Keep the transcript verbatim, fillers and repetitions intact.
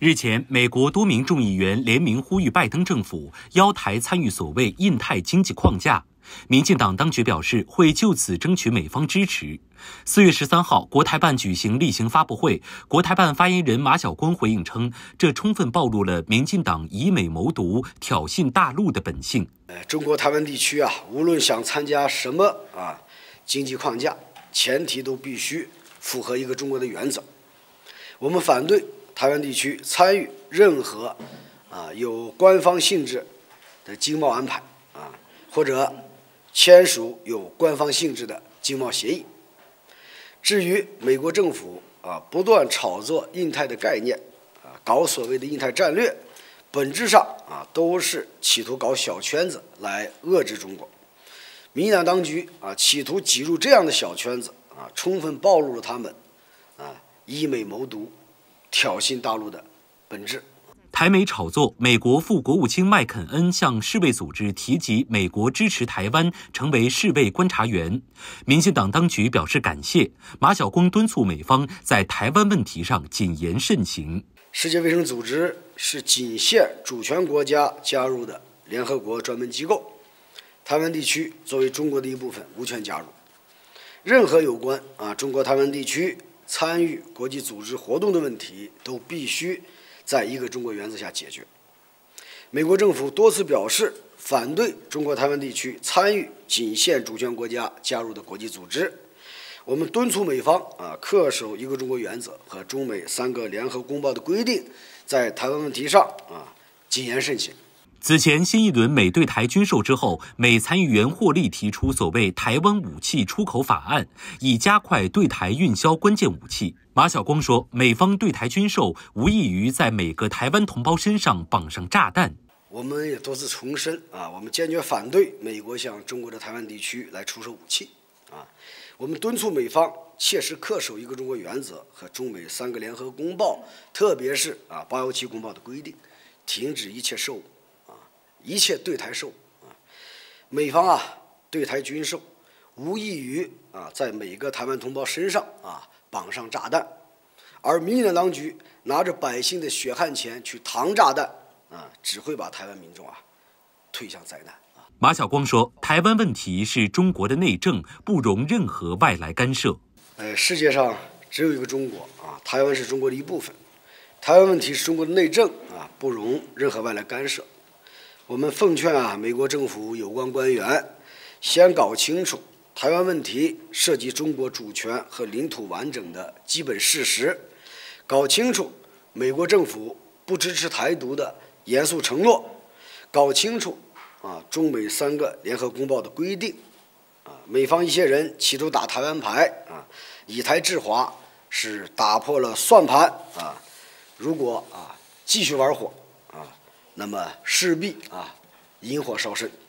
日前，美国多名众议员联名呼吁拜登政府邀台参与所谓印太经济框架。民进党当局表示会就此争取美方支持。四月十三号，国台办举行例行发布会，国台办发言人马晓光回应称，这充分暴露了民进党以美谋独、挑衅大陆的本性。 中国台湾地区啊，无论想参加什么啊经济框架，前提都必须符合一个中国的原则。我们反对台湾地区参与任何啊有官方性质的经贸安排啊，或者签署有官方性质的经贸协议。至于美国政府啊不断炒作印太的概念啊，搞所谓的印太战略，本质上啊都是企图搞小圈子来遏制中国。民进党当局啊企图挤入这样的小圈子啊，充分暴露了他们啊以美谋独、挑衅大陆的本质。 台媒炒作，美国副国务卿麦肯恩向世卫组织提及美国支持台湾成为世卫观察员，民进党当局表示感谢。马晓光敦促美方在台湾问题上谨言慎行。 世界卫生组织是仅限主权国家加入的联合国专门机构，台湾地区作为中国的一部分，无权加入。任何有关啊中国台湾地区参与国际组织活动的问题，都必须在一个中国原则下解决。美国政府多次表示反对中国台湾地区参与仅限主权国家加入的国际组织。我们敦促美方啊恪守一个中国原则和中美三个联合公报的规定，在台湾问题上啊谨言慎行。 此前，新一轮美对台军售之后，美参议员霍利提出所谓台湾武器出口法案，以加快对台运销关键武器。马晓光说，美方对台军售无异于在每个台湾同胞身上绑上炸弹。 我们也多次重申啊，我们坚决反对美国向中国的台湾地区来出售武器啊。我们敦促美方切实恪守一个中国原则和中美三个联合公报，特别是啊八一七公报的规定，停止一切售武。一切对台售啊，美方啊对台军售，无异于啊在每个台湾同胞身上啊绑上炸弹，而民进党当局拿着百姓的血汗钱去扛炸弹啊，只会把台湾民众啊推向灾难啊。 马晓光说，台湾问题是中国的内政，不容任何外来干涉。 呃，世界上只有一个中国啊，台湾是中国的一部分，台湾问题是中国的内政啊，不容任何外来干涉。我们奉劝啊，美国政府有关官员先搞清楚台湾问题涉及中国主权和领土完整的基本事实，搞清楚美国政府不支持台独的严肃承诺，搞清楚啊中美三个联合公报的规定啊，美方一些人企图打台湾牌啊，以台制华，是打破了算盘啊，如果啊继续玩火啊，那么势必啊引火烧身。